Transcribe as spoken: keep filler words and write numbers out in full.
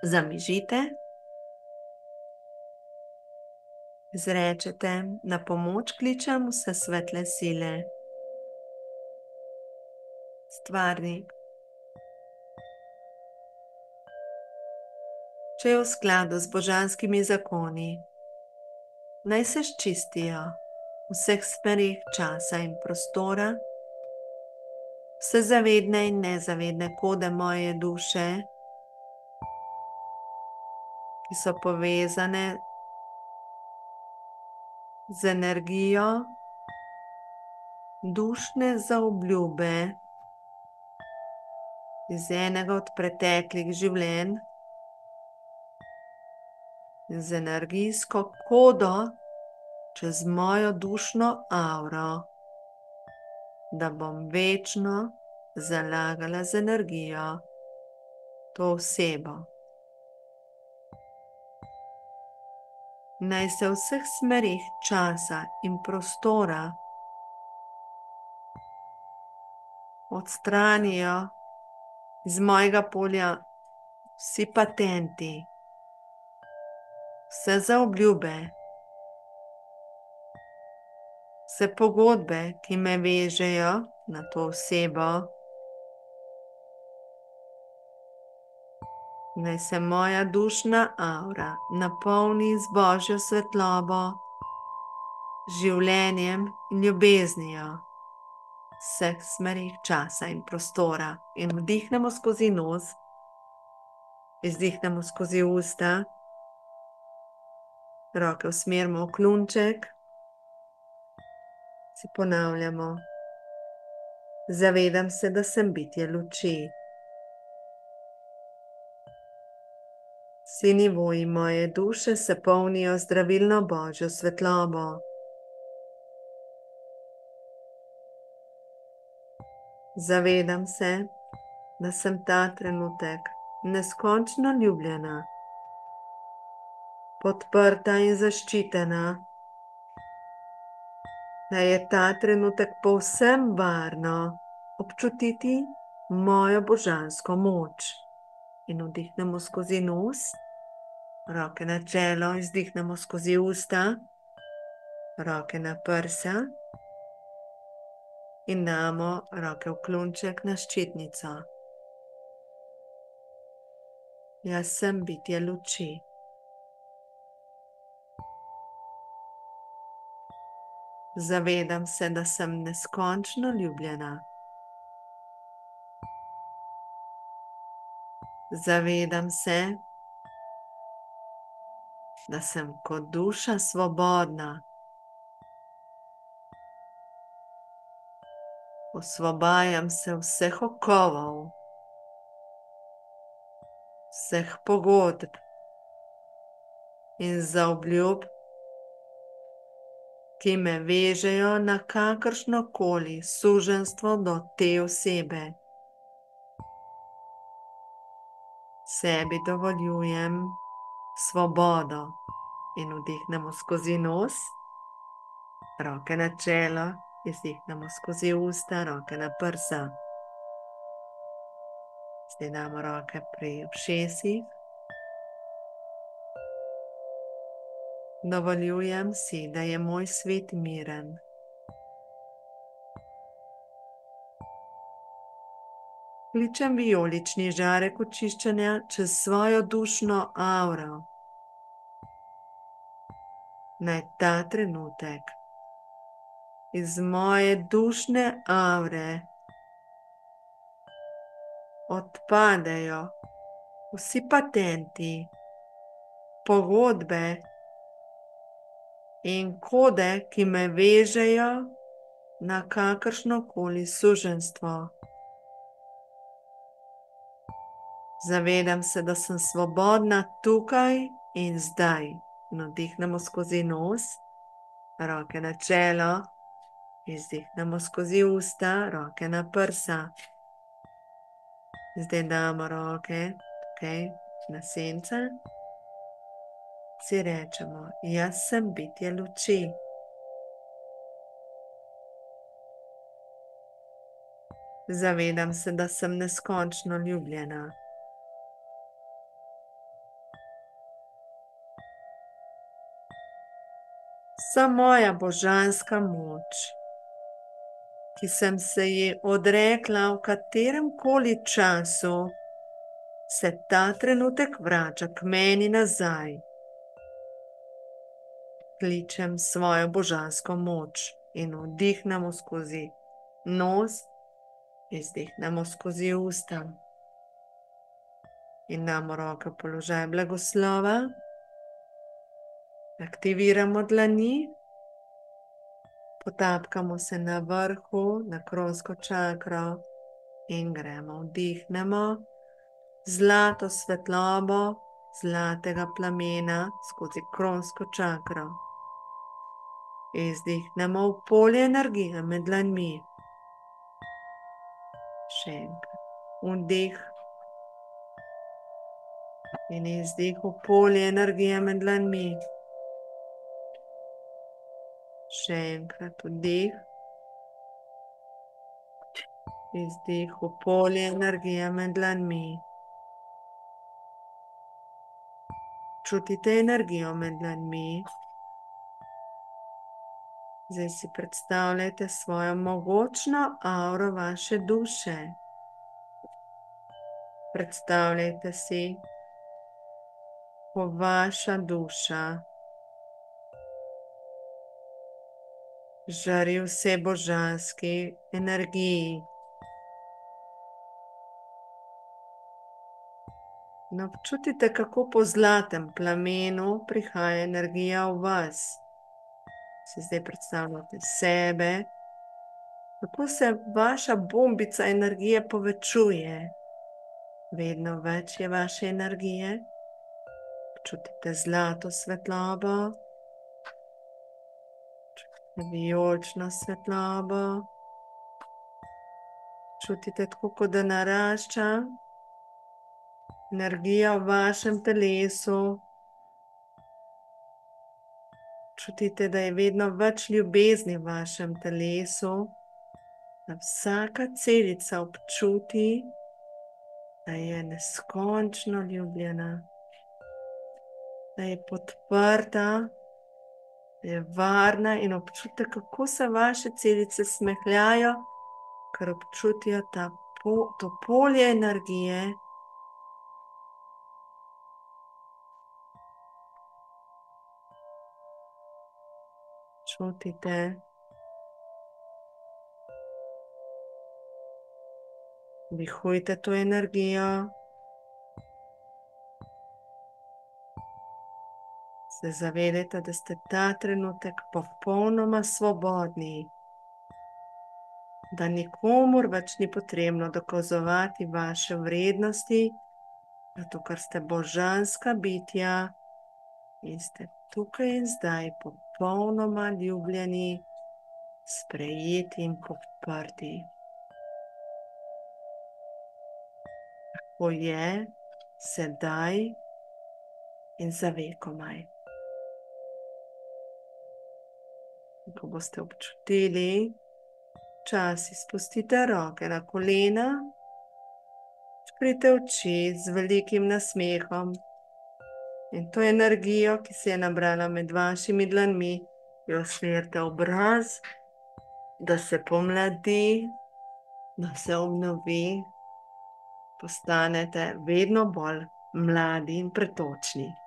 zamižite, izrečete: na pomoč kličem vse svetle sile. Stvarnik. Če je v skladu z božanskimi zakoni, naj se sčistijo v vseh smerih časa in prostora, vse zavedne in nezavedne kode moje duše, ki so povezane z energijo dušne zaobljube iz enega od preteklih življenj, z energijsko kodo čez mojo dušno avro, da bom večno zalagala z energijo to osebo. Naj se v vseh smerih časa in prostora odstranijo iz mojega polja vsi patenti, vse zaobljube, vse pogodbe, ki me vežejo na to osebo. Naj se moja dušna avra napolni z božjo svetlobo, življenjem in ljubeznijo v vseh smerih časa in prostora. In vdihnemo skozi nos, izdihnemo skozi usta, roke usmerimo v klunček, si ponavljamo: zavedam se, da sem bitje luči. Vsi nivoji moje duše se polnijo z zdravilno božjo svetlobo. Zavedam se, da sem ta trenutek neskončno ljubljena, podprta in zaščitena, da je ta trenutek povsem varno občutiti mojo božansko moč. In vdihnemo skozi nos, roke na čelo, izdihnemo skozi usta, roke na prsa in damo roke v klunček na ščitnico. Jaz sem bitje luči. Zavedam se, da sem neskončno ljubljena. Zavedam se, da sem kot duša svobodna. Osvobajam se vseh okovov, vseh pogodb in zaobljub, ki me vežejo na kakršnokoli suženjstvo do te osebe. Sebi dovoljujem svobodo in vdihnemo skozi nos, roke na čelo, izdihnemo skozi usta, roke na prsa. Zdaj damo roke pri ušesih. Dovoljujem si, da je moj svet miren. Kličem vijolični žarek očiščenja čez svojo dušno avro. Naj ta trenutek iz moje dušne avre odpadejo vsi patenti, pogodbe in kode, ki me vežejo na kakršnokoli suženjstvo. Zavedam se, da sem svobodna tukaj in zdaj. In vdihnemo skozi nos, roke na čelo, izdihnemo skozi usta, roke na prsa. Zdaj damo roke tukaj na sence. Si rečemo: jaz sem bitje luči. Zavedam se, da sem neskončno ljubljena. vsa moja božanska moč, ki sem se ji odrekla v katerem koli času, se ta trenutek vrača k meni nazaj. Kličem svojo božansko moč in vdihnemo skozi nos, izdihnemo skozi usta. In damo roke v položaj blagoslova. Aktiviramo dlani. Potapkamo se na vrhu, na kronsko čakro in gremo. Vdihnemo zlato svetlobo, zlatega plamena skozi kronsko čakro. Izdihnemo v polje energije med dlanmi. Še enkrat. Vdih in izdih v polje energije med dlanmi. Še enkrat vdih. Izdih v polje energije med dlanmi. Čutite energijo med dlanmi. Zdaj si predstavljajte svojo mogočno avro vaše duše. Predstavljajte si, ko vaša duša žari vse božanski energiji. In občutite, kako po zlatem plamenu prihaja energija v vas. Si zdaj predstavljate sebe, kako se vaša bombica energije povečuje. Vedno več je vaše energije. Čutite zlato svetlobo, čutite vijolično svetlobo, čutite tako, kot da narašča energija v vašem telesu. Čutite, da je vedno več ljubezni v vašem telesu, da vsaka celica občuti, da je neskončno ljubljena, da je podprta, da je varna in občutite, kako se vaše celice smehljajo, ker občutijo ta po, to polje energije. Čutite, vdihujte to energijo, se zavedajte, da ste ta trenutek popolnoma svobodni, da nikomur več ni potrebno dokazovati vaše vrednosti, zato ker ste božanska bitja in ste tukaj in zdaj popolnoma ljubljeni, sprejeti in podprti. Tako je sedaj in za vekomaj. Ko boste občutili, včasih spustite roke na kolena, odprite oči z velikim nasmehom in to energijo, ki se je nabrala med vašimi dlanmi, jo usmerite v obraz, da se pomladi, da se obnovi, postanete vedno bolj mladi in pretočni.